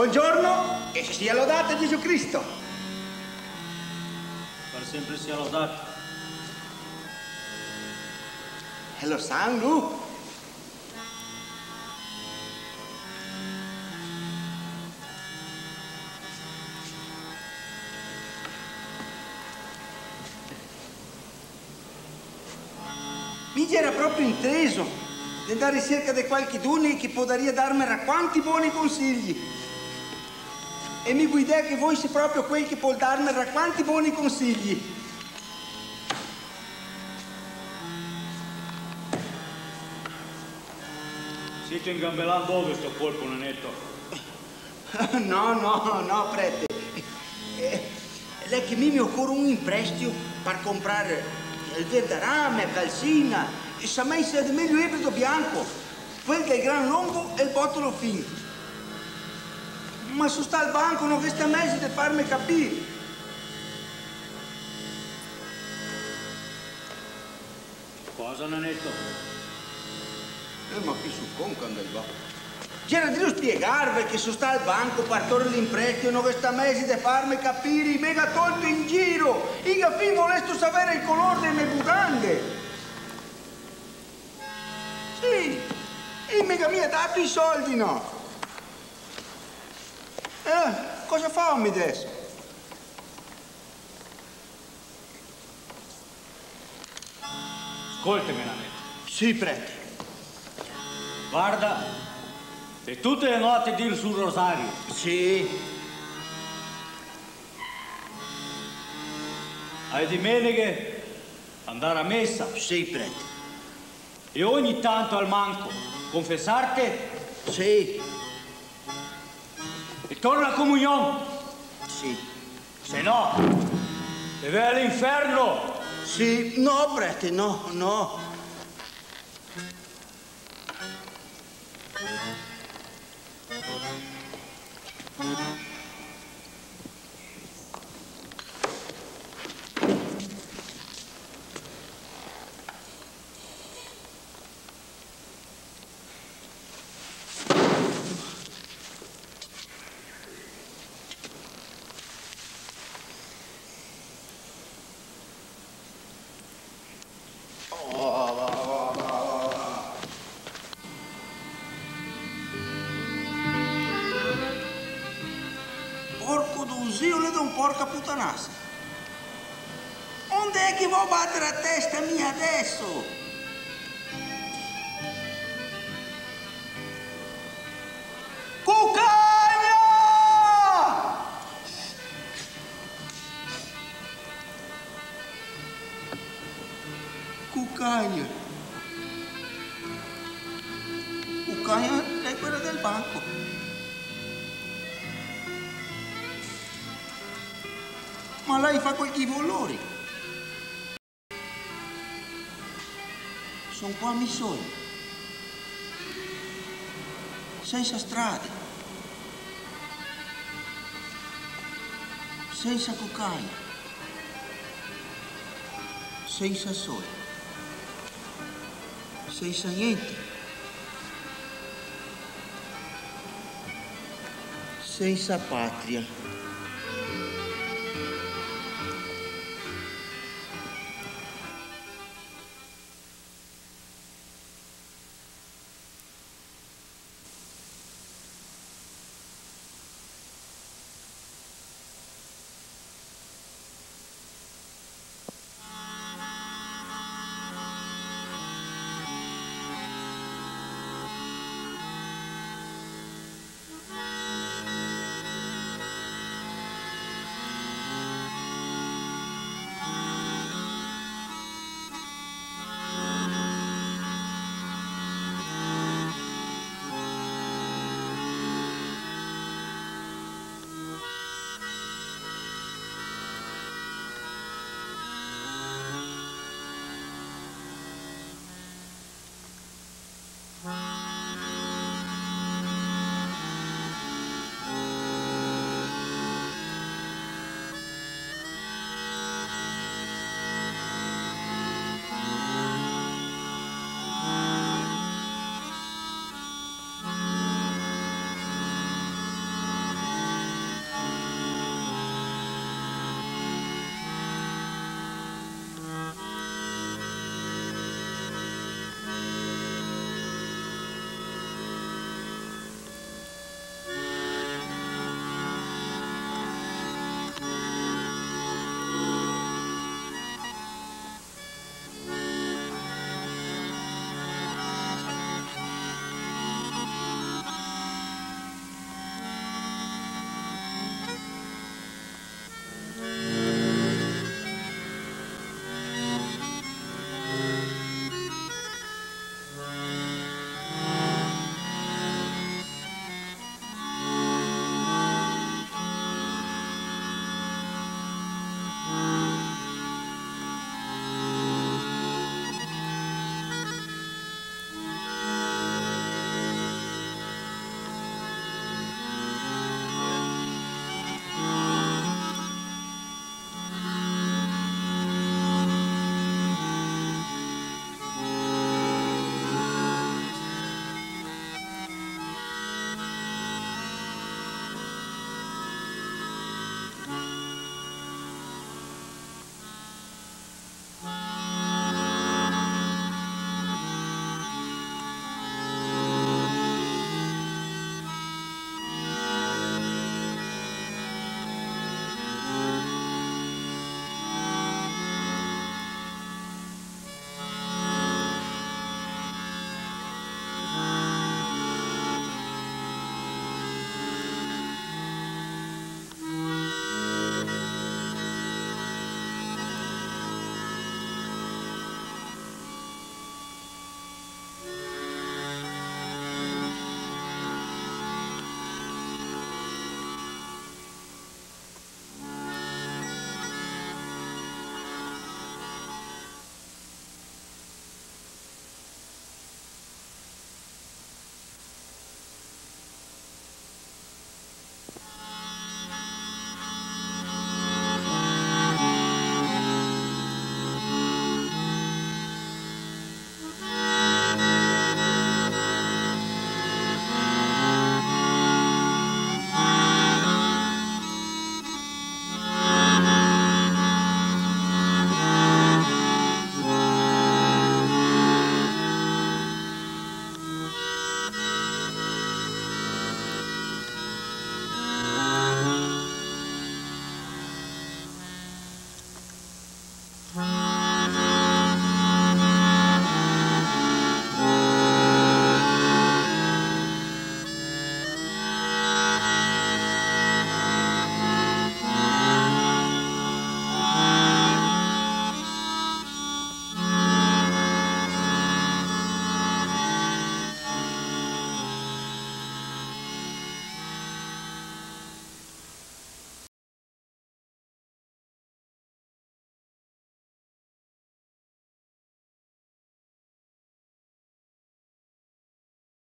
Buongiorno e sia lodato Gesù Cristo. Per sempre sia lodato. E lo sangue? Mi era proprio inteso di andare cerca di qualche dune che potrebbe darmi quanti buoni consigli. E mi guida che voi siete proprio quel che può darmi quanti buoni consigli. Siete ingambellando dove sto colpo, Nanetto? No, prete. Lei che mi occorre un imprestito per comprare il verderame, calzina, e se mai sia di meglio ibrido bianco, quel del gran longo e il bottolo fin. Ma su sta al banco non resta mezzo di farmi capire. Cosa, Nanetto? Ma chi suppone quando il va? C'era di spiegarvi che su sta al banco per torre l'imprestito non resta mesi di farmi capire i mega tolto in giro. I gaffi volesto sapere il colore delle mie mutande. Sì, il mega mi ha dato i soldi, no? Cosa fammi adesso? Ascoltami, Nanetto. Sì, prete. Guarda, e tutte le notti dir sul rosario. Sì. Ai domeliche andare a messa. Sì, prete. E ogni tanto al manco confessarti. Sì. E torna alla comunione. Sì. Se no, te vai all'inferno. Sì. No, prete, no. Porco d'un zio le do un porca puttanassa. Onde è che vuoi battere a testa mia adesso? Cucagna! Cucagna. Cucagna è quella del banco. Ma lei fa quel che vuole. Sono qua mi sogno. Senza strade. Senza cocaina. Senza sole. Senza niente. Senza patria.